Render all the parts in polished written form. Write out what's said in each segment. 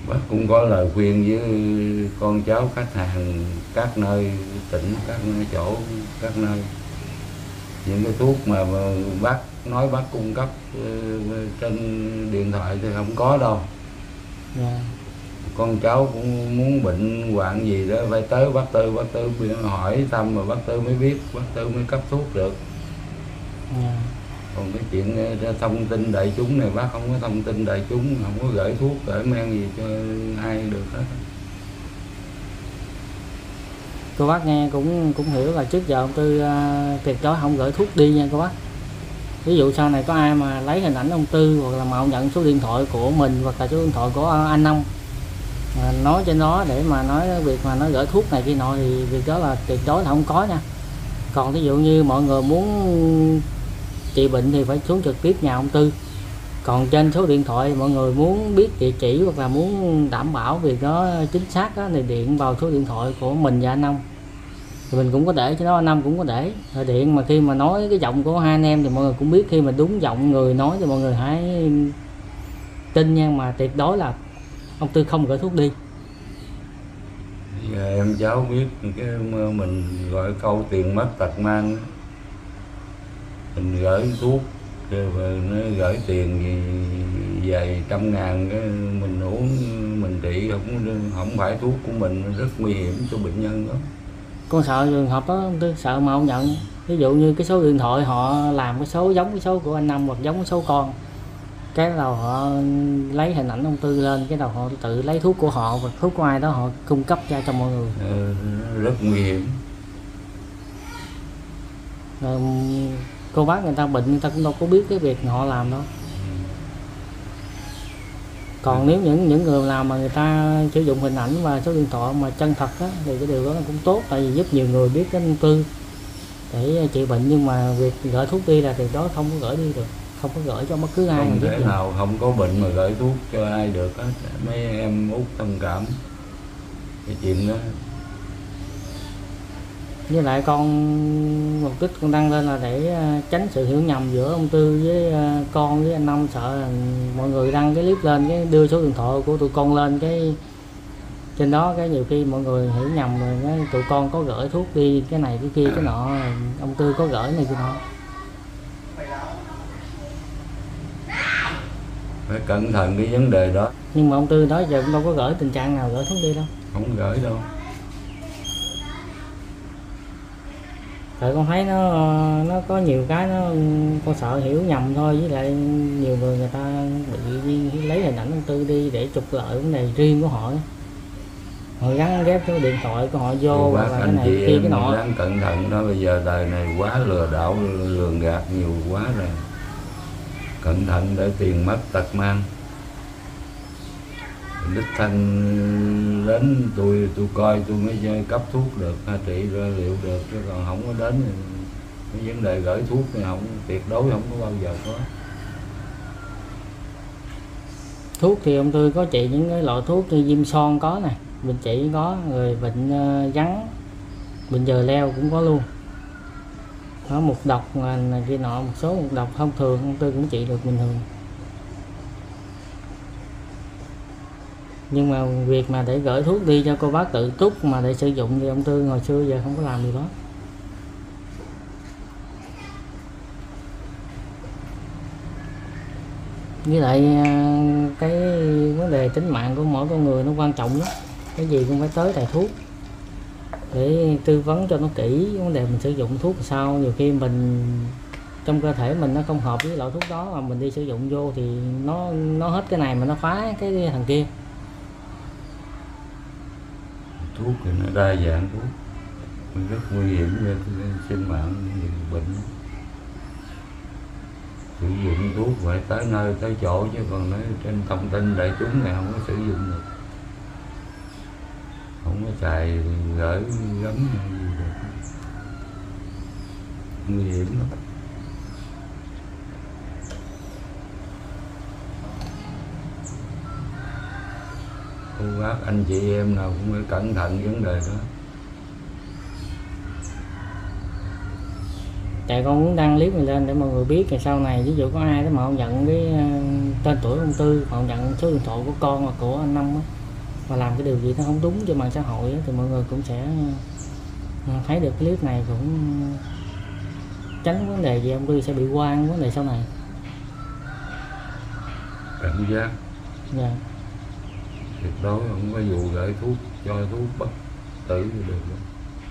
Bác cũng có lời khuyên với con cháu khách hàng các nơi tỉnh, các chỗ, các nơi, những cái thuốc mà bác nói bác cung cấp trên điện thoại thì không có đâu. Dạ. Con cháu cũng muốn bệnh hoạn gì đó phải tới bác Tư hỏi thăm mà bác Tư mới biết, bác Tư mới cấp thuốc được. Dạ. Còn cái chuyện thông tin đại chúng này bác không có thông tin đại chúng, không có gửi thuốc gửi men gì cho ai được hết. Cô bác nghe cũng hiểu là trước giờ ông Tư tuyệt đối không gửi thuốc đi nha cô bác. Ví dụ sau này có ai mà lấy hình ảnh ông Tư hoặc là mạo nhận số điện thoại của mình hoặc là số điện thoại của anh Long nói trên đó để mà nói việc mà nó gửi thuốc này kia nọ thì việc đó là tuyệt đối là không có nha. Còn ví dụ như mọi người muốn trị bệnh thì phải xuống trực tiếp nhà ông Tư. Còn trên số điện thoại mọi người muốn biết địa chỉ hoặc là muốn đảm bảo việc đó chính xác đó, thì điện vào số điện thoại của mình và anh Long. Thì mình cũng có để cho đó, anh Long cũng có để rồi điện, mà khi mà nói cái giọng của hai anh em thì mọi người cũng biết, khi mà đúng giọng người nói thì mọi người hãy tin nha, mà tuyệt đối là ông Tư không gửi thuốc đi. Giờ em cháu biết cái mình gọi câu tiền mất tật mang, mình gửi thuốc rồi nó gửi tiền gì vài trăm ngàn cái mình uống mình trị không phải thuốc của mình, rất nguy hiểm cho bệnh nhân đó. Con sợ trường hợp đó ông Tư, sợ mà không nhận. Ví dụ như cái số điện thoại họ làm cái số giống cái số của anh Năm hoặc giống cái số con, cái đầu họ lấy hình ảnh ông Tư lên, cái đầu họ tự lấy thuốc của họ và thuốc của ai đó họ cung cấp ra cho mọi người. Rất nguy hiểm. Rồi, cô bác người ta bệnh người ta cũng đâu có biết cái việc họ làm đâu. Còn nếu những người làm mà người ta sử dụng hình ảnh và số điện thoại mà chân thật á, thì cái điều đó cũng tốt, tại vì giúp nhiều người biết cái ông Tư để trị bệnh. Nhưng mà việc gửi thuốc đi là tuyệt đối không có gửi đi được, không có gửi cho bất cứ ai. Không thể nào không có bệnh mà gửi thuốc cho ai được hết. Mấy em út thông cảm cái chuyện đó. Với lại con mục đích con đăng lên là để tránh sự hiểu nhầm giữa ông Tư với con với anh Năm, sợ là mọi người đăng cái clip lên cái đưa số điện thoại của tụi con lên, cái trên đó cái nhiều khi mọi người hiểu nhầm rồi cái tụi con có gửi thuốc đi cái này cái kia cái nọ, ông Tư có gửi này kia nọ. Phải cẩn thận cái vấn đề đó. Nhưng mà ông Tư đó giờ cũng đâu có gửi tình trạng nào gửi thuốc đi đâu. Không gửi đâu. Tại con thấy nó có nhiều cái nó con sợ hiểu nhầm thôi, với lại nhiều người người ta bị lấy hình ảnh ông Tư đi để trục lợi vấn đề riêng của họ, họ gắn ghép số điện thoại của họ vô Bác và cái anh này chị kia em cái nọ. ráng cẩn thận đó, bây giờ đời này quá lừa đảo lường gạt nhiều quá rồi. Cẩn thận để tiền mất tật mang. Đích thân đến tôi coi tôi mới cấp thuốc được, trị ra liệu được, chứ còn không có đến thì cái vấn đề gửi thuốc này không, tuyệt đối không có bao giờ có. Thuốc thì ông Tư có trị những cái loại thuốc như viêm son có nè, bệnh chỉ có, rồi bệnh rắn, bệnh giờ leo cũng có luôn. Có mục độc này kia nọ, một số mục độc thông thường ông Tư cũng trị được bình thường. Nhưng mà việc mà để gửi thuốc đi cho cô bác tự túc mà để sử dụng thì ông Tư hồi xưa giờ không có làm điều đó. Với lại cái vấn đề tính mạng của mỗi con người nó quan trọng lắm, cái gì cũng phải tới thầy thuốc để tư vấn cho nó kỹ vấn đề mình sử dụng thuốc sao. Nhiều khi mình trong cơ thể mình nó không hợp với loại thuốc đó mà mình đi sử dụng vô thì nó hết cái này mà nó phá cái thằng kia. Thuốc thì nó đa dạng thuốc, rất nguy hiểm về sinh mạng người bệnh. Sử dụng thuốc phải tới nơi tới chỗ, chứ còn nói trên thông tin đại chúng này không có sử dụng được, không có xài gửi gắm gì được, nguy hiểm lắm. Cô bác anh chị em nào cũng phải cẩn thận vấn đề đó. Tại con muốn đăng clip này lên để mọi người biết, thì sau này ví dụ có ai đó mà không nhận cái tên tuổi công tư, họ nhận số điện thoại của con hoặc của anh Năm á, và làm cái điều gì nó không đúng trên mạng xã hội á, thì mọi người cũng sẽ thấy được clip này, cũng tránh vấn đề gì ông Tư sẽ bị quan vấn đề sau này. Cảnh giác Dạ. tuyệt đối không có vụ gửi thuốc, cho thuốc bất tử thì được đâu.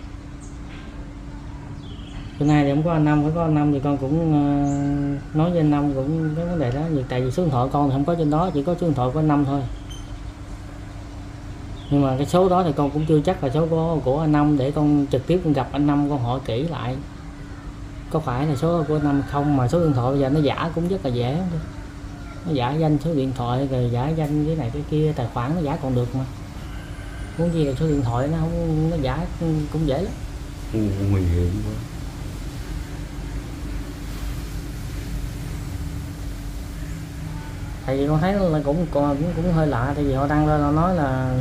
Bữa nay thì không có anh Năm, phải có anh Năm thì con cũng nói với anh Năm cũng cái vấn đề đó. Tại vì số điện thoại con thì không có trên đó, chỉ có số điện thoại của anh Năm thôi. Nhưng mà cái số đó thì con cũng chưa chắc là số của anh Năm, để con trực tiếp con gặp anh Năm con hỏi kỹ lại có phải là số của anh Năm không. Mà số điện thoại bây giờ nó giả cũng rất là dễ, nó giả danh số điện thoại rồi giả danh cái này cái kia, tài khoản nó giả còn được mà, muốn gì là số điện thoại nó không, nó giả cũng dễ lắm. Nguy hiểm quá. Tại vì con thấy là cũng hơi lạ, tại vì họ đăng lên họ nói là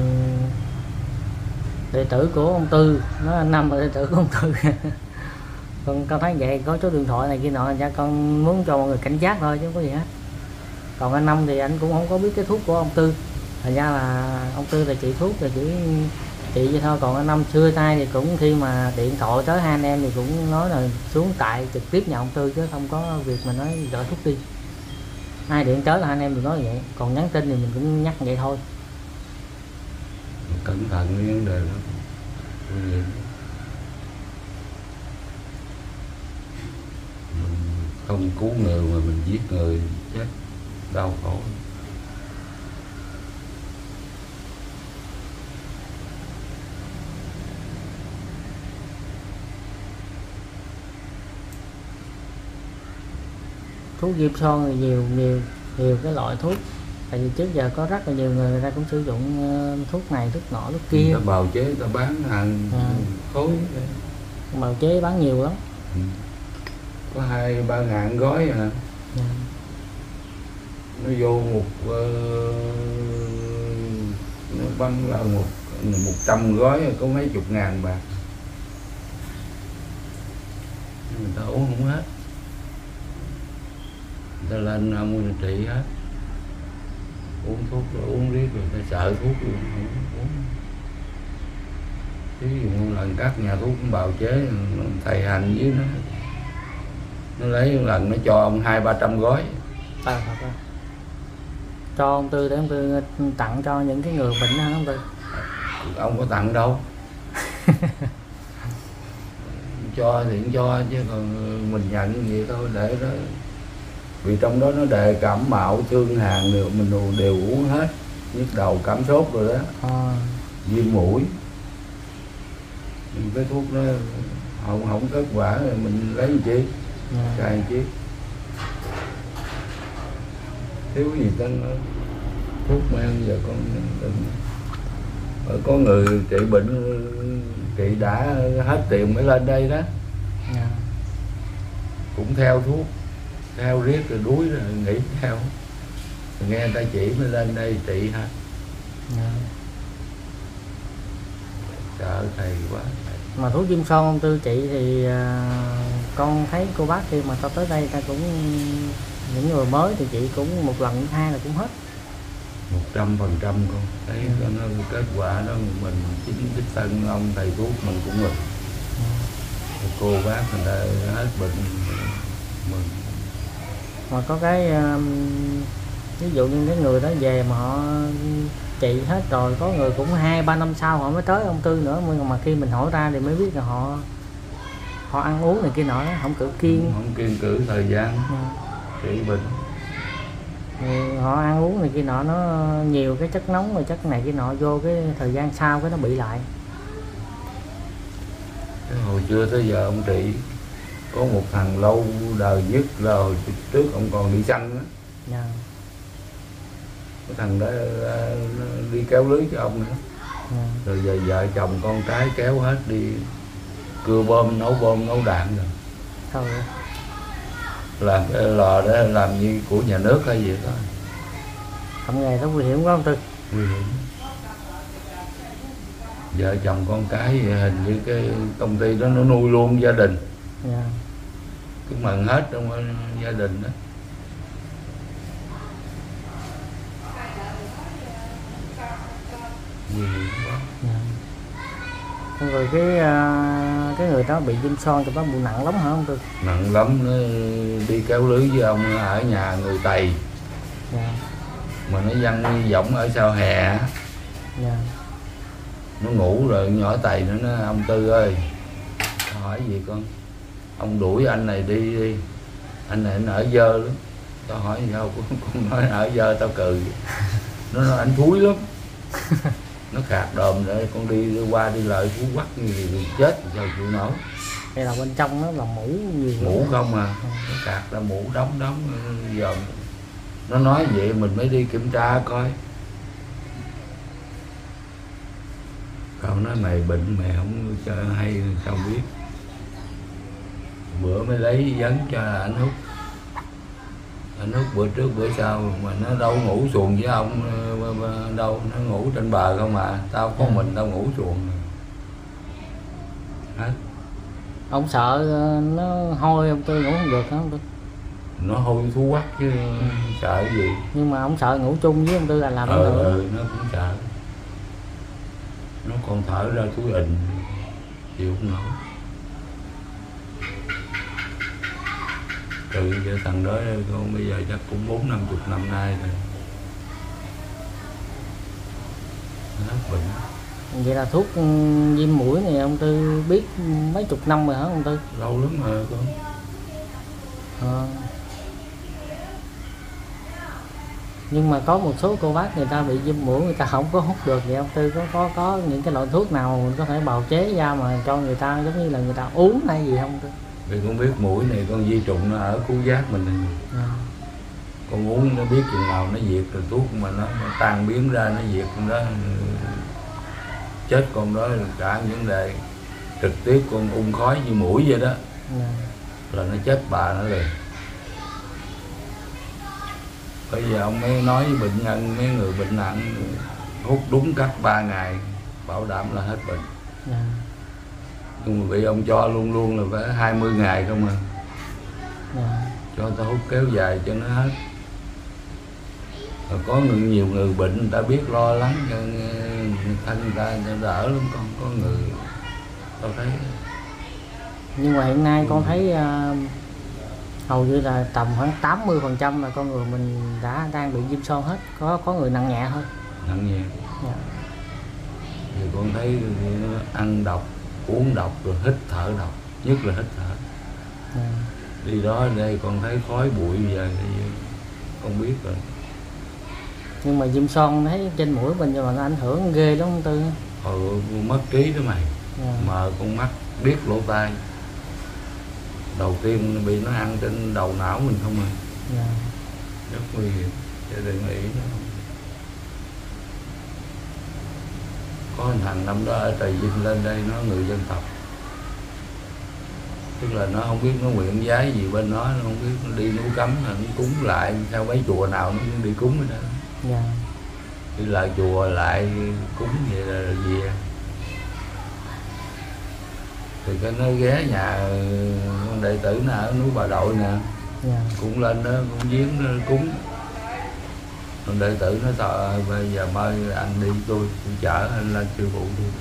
đệ tử của ông Tư, nói anh Năm là đệ tử của ông Tư. Con thấy vậy, có số điện thoại này kia nọ, cha con muốn cho mọi người cảnh giác thôi chứ không có gì hết. Còn anh Năm thì anh cũng không có biết cái thuốc của ông Tư, thành ra là ông Tư là trị thuốc rồi chỉ trị vậy thôi. Còn anh Năm xưa tay thì cũng khi mà điện thoại tới hai anh em thì cũng nói là xuống tại trực tiếp nhà ông Tư, chứ không có việc mà nói gửi thuốc đi. Ai điện tới là hai anh em đều nói vậy, còn nhắn tin thì mình cũng nhắc vậy thôi. Cẩn thận cái vấn đề đó. Nguy hiểm. Mình không cứu người mà mình giết người chết đau khổ. Thuốc Diêm Son thì nhiều cái loại thuốc. Tại vì trước giờ có rất là nhiều người ta cũng sử dụng thuốc này thuốc nọ thuốc kia. Ta bào chế, ta bán hàng khối. Bào chế bán nhiều lắm. Có 2-3 ngàn gói à. Nó vô một nó bán là 100 gói có mấy chục ngàn bạc. Người ta uống không hết, người ta lên ông trị hết. Uống thuốc rồi uống riết rồi ta sợ thuốc luôn, không uống. Ví dụ lần các nhà thuốc cũng bào chế, thầy hành với nó lấy lần nó cho ông 200-300 gói. Cho ông Tư để ông Tư tặng cho những cái người bệnh đó hả ông Tư? Ông có tặng đâu. Cho thì cũng cho chứ còn mình nhận vậy thôi để đó. Vì trong đó nó đề cảm mạo thương hàn mình đều uống hết, nhức đầu cảm sốt rồi đó, viêm mũi. Cái thuốc nó không kết quả rồi mình lấy chi, cài chi. Thiếu gì tên thuốc men giờ con có người trị bệnh trị đã hết tiền mới lên đây đó. Cũng theo thuốc, theo riết rồi đuối rồi nghỉ theo, rồi nghe người ta chỉ mới lên đây trị hả. Sợ thầy quá. Mà thuốc Diêm Son ông Tư trị thì con thấy cô bác khi mà tao tới đây ta cũng, những người mới thì chị cũng một lần hai là cũng hết 100% con thấy nó kết quả đó. Mình chính đích thân ông thầy thuốc mình cũng mừng. Cô bác người ta hết bệnh mừng. Mà có cái ví dụ như cái người đó về mà họ trị hết rồi, có người cũng 2-3 năm sau họ mới tới ông Tư nữa, nhưng mà khi mình hỏi ra thì mới biết là họ ăn uống này kia nọ đó, không không kiêng cữ thời gian trị bệnh. Họ ăn uống này kia nọ, nó nhiều cái chất nóng rồi chất này kia nọ vô, cái thời gian sau cái nó bị lại. Cái hồi xưa tới giờ ông trị có một thằng lâu đời nhất là hồi trước ông còn đi săn đó. Cái thằng đó nó đi kéo lưới cho ông nữa. Rồi giờ vợ chồng con cái kéo hết đi cưa bom nấu đạn rồi. Thôi. Làm cái lò đó làm như của nhà nước hay gì đó. Không, nghề đó nguy hiểm quá ông Tư. Nguy hiểm. Vợ chồng con cái hình như cái công ty đó nó nuôi luôn gia đình. chúc mừng hết trong gia đình đó. Dạ. Rồi cái người đó bị viêm son thì nó bị nặng lắm hả ông Tư? Nặng lắm, nó đi kéo lưới với ông ở nhà người Tày. Dạ. Mà nó văng võng ở sau hè á. Dạ. Nó ngủ rồi nhỏ Tày nó nói ông Tư ơi, hỏi gì con, ông đuổi anh này đi, anh này anh ở dơ lắm. Tao hỏi gì đâu, con nói ở dơ tao cười. Nó nói anh thúi lắm. Nó khạc đờm rồi con đi qua đi lại Phú Quốc gì chết sao chịu nổi. Đây là bên trong nó là mũ nhiều. Mũ không à, nó khạc ra mũ đóng giờ. Nó nói vậy mình mới đi kiểm tra coi. Còn nói mày bệnh mày không cho hay sao biết. Bữa mới lấy vấn cho anh Út. Anh Út bữa trước bữa sau mà nó đâu ngủ xuồng với ông đâu, nó ngủ trên bờ không à. Tao có mình tao ngủ xuồng hết. Ông sợ nó hôi ông Tư ngủ không được hả ông Tư? Nó hôi thú quắc chứ sợ gì. Nhưng mà ông sợ ngủ chung với ông Tư là làm nó nữa. Nó cũng sợ. Nó còn thở ra túi ịnh chịu không nổi. Từ giờ thằng đó con bây giờ chắc cũng 40-50 năm nay rồi. Nó hết bệnh. Vậy là thuốc viêm mũi này ông Tư biết mấy chục năm rồi hả ông Tư? Lâu lắm rồi con. Nhưng mà có một số cô bác người ta bị viêm mũi người ta không có hút được, vậy ông Tư có những cái loại thuốc nào mình có thể bào chế ra mà cho người ta giống như là người ta uống hay gì không Tư? Vì con biết mũi này con vi trùng nó ở khứu giác mình này. Con uống nó biết chừng nào nó diệt rồi thuốc mà nó tan biến ra nó diệt con đó. Chết con đó là cả vấn đề trực tiếp con ung khói như mũi vậy đó. Là nó chết bà nó liền. Bây giờ ông mới nói với bệnh nhân, mấy người bệnh nặng hút đúng cách 3 ngày bảo đảm là hết bệnh. Nhưng mà bị ông cho luôn luôn là phải 20 ngày không à. Cho tao hút kéo dài cho nó hết. Rồi có nhiều người bệnh người ta biết lo lắng cho thân người ta đỡ lắm con. Có người tao thấy. Nhưng mà hiện nay con thấy hầu như là tầm khoảng 80% là con người mình đang bị viêm son hết, có người nặng nhẹ thôi. Nặng nhẹ. Dạ. Thì con thấy ăn độc, uống độc rồi hít thở độc, nhất là hít thở. Đi đó đây con thấy khói bụi về con biết rồi. Nhưng mà viêm son thấy trên mũi mình mà nó ảnh hưởng ghê lắm ông Tư. Mất trí đó mày. Mờ con mắt, biết lỗ tai. Đầu tiên bị nó ăn trên đầu não mình không à. Rất nguy hiểm, chứ đừng nghĩ nó. Có thằng năm đó ở Trà Vinh lên đây nó người dân tộc. Tức là nó không biết nó nguyện giái gì bên nó không biết nó đi núi cấm là nó cúng lại theo mấy chùa nào nó cũng đi cúng ở đó. Đi lại chùa lại cúng vậy là gì à? Thì cái nó ghé nhà con đệ tử nó ở núi Bà Đội nè. Cũng lên đó cũng viếng nó cúng. Con đệ tử nó sợ bây giờ mời anh đi tôi chở anh lên sư phụ tôi.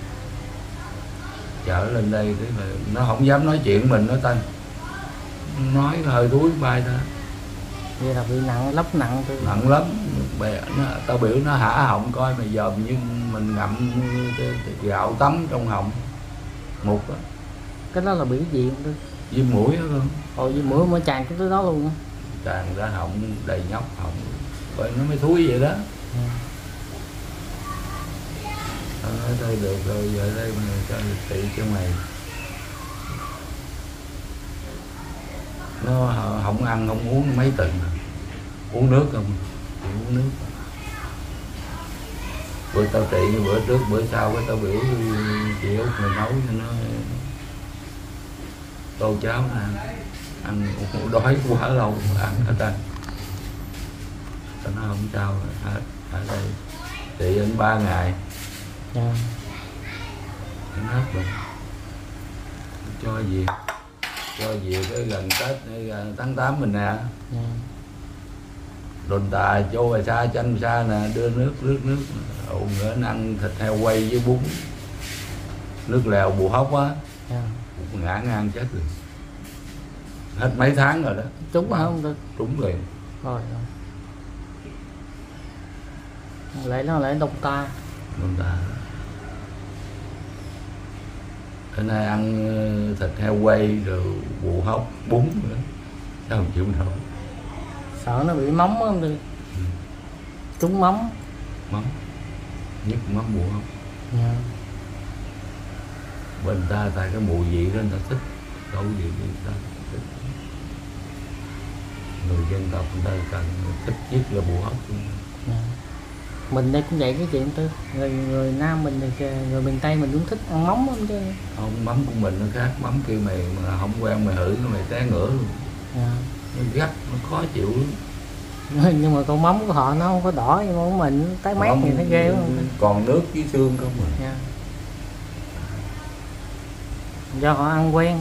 Chở lên đây thế mà nó không dám nói chuyện mình nó tên. Nói hơi đuối bay đó. Vậy là bị nặng lắm nặng Tư. Nặng lắm. Tao biểu nó hả họng coi mà dòm như mình ngậm cái gạo tắm trong họng. Mục á. Cái đó là bị cái gì không Tư? Viêm mũi đó con. Viêm mũi mới tràn tới đó luôn á. Tràn ra họng đầy nhóc họng. Vậy nó mới thúi vậy đó. Tao nói thôi được rồi, giờ đây mình cho trị cho mày. Nó không ăn không uống mấy tuần rồi. Uống nước không? Uống nước. Bữa tao trị bữa trước bữa sau cái tao biểu chị Út mày nấu cho nó tô cháo nè. Ăn đói quá lâu ăn hết trơn. Tao nói không sao hết ở đây trị đến 3 ngày. Nó hết bệnh. Cho gì cho về cái gần Tết tháng 8 mình nè. Dạ. Đồn Tà Châu Bà Sa Chanh Sa nè, đưa nước ủ nữa ăn thịt heo quay với bún, nước lèo bù hóc á. Dạ. Ngã ngang chết rồi, hết mấy tháng rồi đó. Trúng hả ông Tư? Trúng liền Rồi lễ nó lễ Đông Ta. Đồn Tà. Bữa nay ăn thịt heo quay rồi bù hóc bún nữa, sao không chịu nổi. Sợ nó bị móng á ông Tư. Trúng móng. Mắm, nhất mắm bù hóc. Dạ. Bên ta tại cái mùi vị đó người ta thích, khẩu vị người ta thích. Người dân tộc người ta cần thích nhất là bù hóc. Dạ. Mình đây cũng vậy cái chuyện Tư. Người Nam mình thì người miền Tây mình cũng thích ăn móng lắm chứ. Không, mắm của mình nó khác, mắm kia mày mà không quen mày hử nó mày té ngửa luôn. Dạ. Nó gắt, nó khó chịu lắm. Nhưng mà con móng của họ nó không có đỏ như móng của mình, tái mét thì thấy ghê không? Còn nước với xương không mà. Dạ. Do họ ăn quen.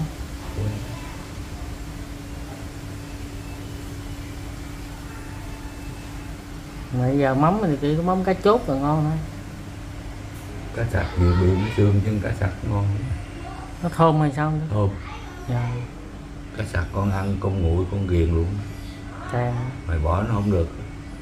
Mà giờ mắm thì chỉ có mắm cá chốt là ngon thôi. Cá sặc vừa bị xương chứ cá sặc ngon. Nó thơm hay sao nữa? Thơm. Dạ. Cá sặc con ăn con nguội con ghiền luôn. Càng. Mày bỏ nó không được.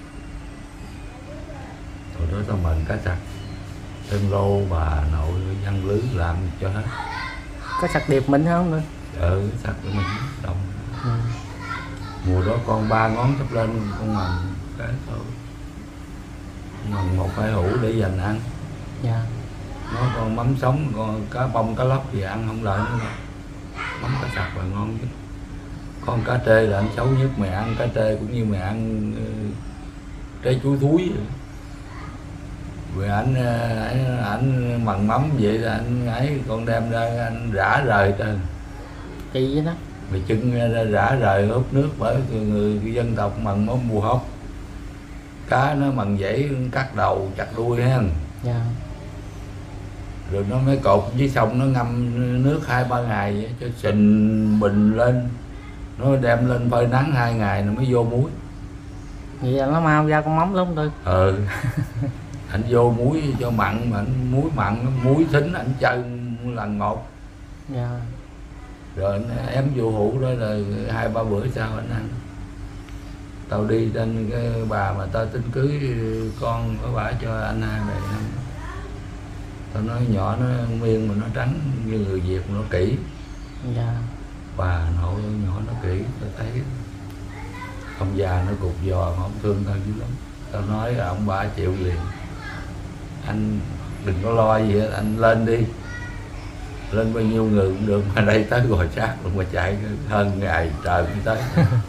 Rồi đó tao mền cá sặc. Tên lô bà nội văn lưới làm cho hết. Có sặc điệp mình không nữa? Sặc của mình đồng. Ừ. Mùa đó con 3 ngón sắp lên con mần cái thôi. Mần 1-2 hũ để dành ăn. Dạ. Nó con mắm sống, con cá bông cá lóc gì ăn không lại nữa đâu. Mắm cá sặc là ngon nhất. Con cá trê là anh xấu nhất, mày ăn cá trê cũng như mày ăn trái chuối thúi vậy. Vì anh mần mắm vậy là anh ấy con đem ra anh rã rời trên. Kỳ vậy đó. Mày chưng ra rã rời húp nước bởi người dân tộc mần mắm bù hóc. Cá nó mần dãy cắt đầu chặt đuôi ha. Dạ. Rồi nó mới cột dưới sông nó ngâm nước 2-3 ngày vậy, cho sình bình lên. Nó đem lên phơi nắng 2 ngày nó mới vô muối. Vậy là nó mau ra con mắm lắm Tư. Anh vô muối cho mặn mà anh muối mặn, muối thính anh chân lần một. Dạ. Rồi anh ém vô hũ đó là 2-3 bữa sau anh ăn. Tao đi trên cái bà mà tao tính cưới con của bà cho anh 2 này ăn. Tao nói nhỏ nó miên mà nó trắng như người Việt mà nó kỹ. Dạ. Bà nội nhỏ nó kỹ, tao thấy ông già nó cục giò mà ông thương tao dữ lắm. Tao nói là ông bà chịu liền, anh đừng có lo gì hết, anh lên đi, lên bao nhiêu người cũng được, mà đây tới Gò Sát luôn mà chạy hơn ngày trời cũng tới.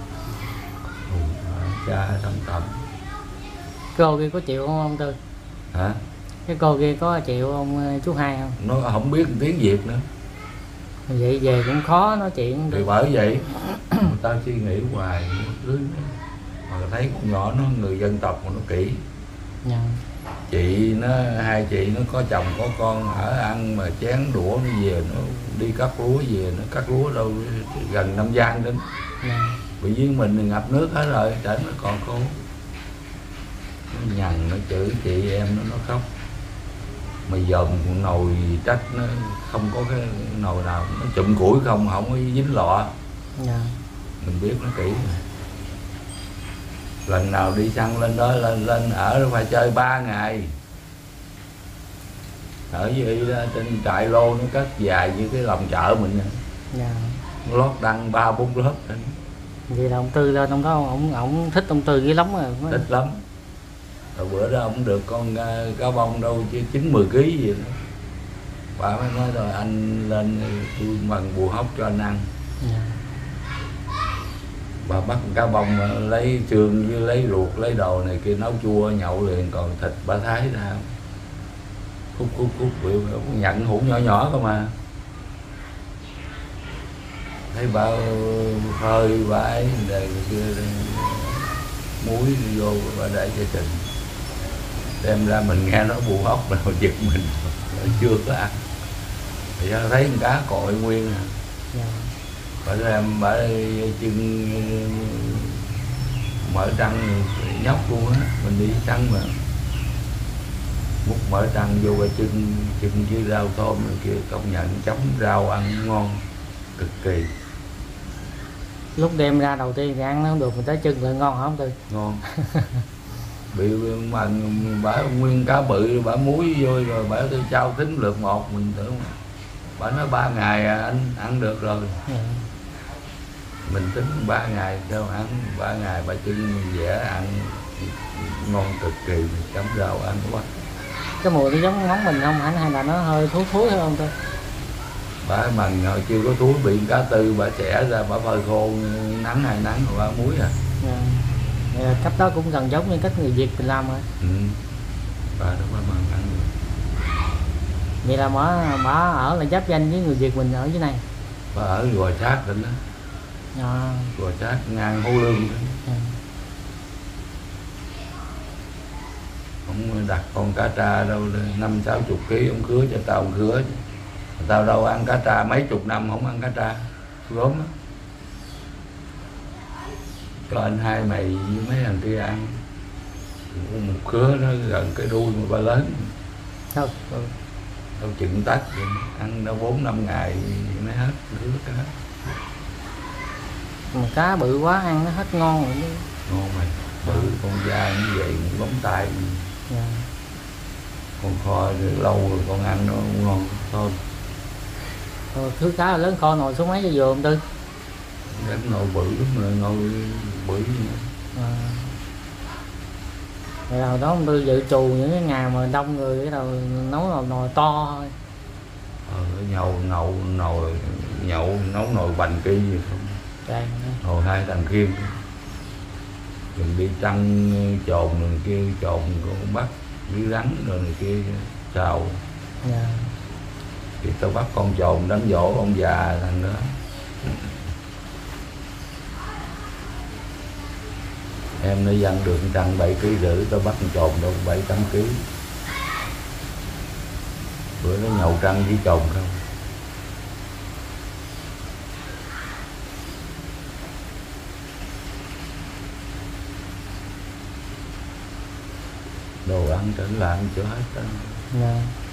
Cha thâm tâm. Cô kia có chịu không ông Tư? Hả? Cái cô kia có chịu ông chú Hai không? Nó không biết tiếng Việt nữa. Vậy về cũng khó nói chuyện. Thì bởi vậy người ta suy nghĩ hoài cưới mà thấy con nhỏ nó người dân tộc mà nó kỹ. Dạ. Chị nó, 2 chị nó có chồng có con ở ăn mà chén đũa nó về nó đi cắt lúa về, nó cắt lúa đâu gần Nam Giang đến. Dạ. Bị với mình thì ngập nước hết rồi, trển nó còn khô. Nó nhằn, nó chửi chị em nó khóc. Mà dòm nồi trách nó không có cái nồi nào, nó chụm củi không có dính lọ. Dạ. Mình biết nó kỹ rồi. Lần nào đi săn lên đó lên ở phải chơi 3 ngày. Ở dưới trên trại lô nó cất dài như cái lòng chợ mình. Dạ. Nó lót đăng 3-4 lớp trên. Vậy là ông Tư lên ông đó, ông thích ông Tư dữ lắm rồi. Thích lắm. Rồi bữa đó ông được con cá bông đâu chứ 9-10 kg gì đó. Bà mới nói rồi anh lên tôi bằng bù hóc cho anh ăn. Dạ. Bà bắt cá bông lấy xương với lấy ruột lấy đồ này kia nấu chua nhậu liền, còn thịt bà thái ra khúc nhận hũ nhỏ nhỏ cơ mà. Thấy bà phơi bà ấy để kia muối vô bà để cho trình, đem ra mình nghe nó bù hóc mà giật mình chưa có ăn. Thì thấy con cá cội nguyên à. Dạ. bà đem bà chân mở trăng nhóc luôn á, mình đi trăng mà múc mở trăng vô cái chân chân với rau thơm này kia, công nhận chấm rau ăn ngon cực kỳ. Lúc đem ra đầu tiên thì ăn nó không được, mình tới chân lại ngon hả ông Tư? Ngon. Bị mà bả nguyên cá bự bả muối vô rồi bả tôi trao tính lượt một, mình tưởng bả nói 3 ngày anh ăn được rồi. Mình tính 3 ngày sao ăn 3 ngày, bà chân dễ ăn ngon cực kỳ, chấm rau ăn quá. Cái mùi nó giống món mình không hả, hay là nó hơi thối thối hay không Tư? Bà mà hồi chưa có túi bị cá tư bà xẻ ra bà phơi khô nắng 2 nắng rồi bà muối à. Cách đó cũng gần giống như cách người Việt mình làm rồi. Bà đó bà mà ăn được. Vậy là bà ở là giáp danh với người Việt mình ở dưới này. Bà ở Gò Sát định đó. Gò Sát ngang Hố Lương đó. Ông đặt con cá tra đâu 50-60 kg ông cứa cho tao, ông cứa tao đâu ăn cá tra mấy chục năm không ăn cá tra gốm á. Cho anh hai mày với mấy thằng kia ăn một cứa nó gần cái đuôi mà ba lớn đâu chừng tắt ăn đâu 4-5 ngày mới hết cứa cá. Mà cá bự quá ăn nó hết ngon rồi chứ. Ngon mày, bự con da như vậy bấm tay. Con kho lâu rồi con ăn nó ngon thôi. Thứ cá là lớn kho nồi xuống mấy cho vừa ông Tư? Đánh nồi bự lắm rồi, nồi bự Rồi hồi đó ông Tư dự trù những cái ngày mà đông người cái đầu nấu nồi to thôi. Nhậu nấu nồi bành kia gì không. Nồi 2 thằng Khiêm mình đi trăng trồn rồi kia, trồn con bắt với rắn rồi này kia xào. Thì tao bắt con trồn đánh dỗ ông già thằng đó. Em nó dằn được trăng 7,5 kg, tao bắt con trồn đâu 700 kg. Bữa nó nhậu trăng với trồn không. Đồ ăn trở làm cho hết đó.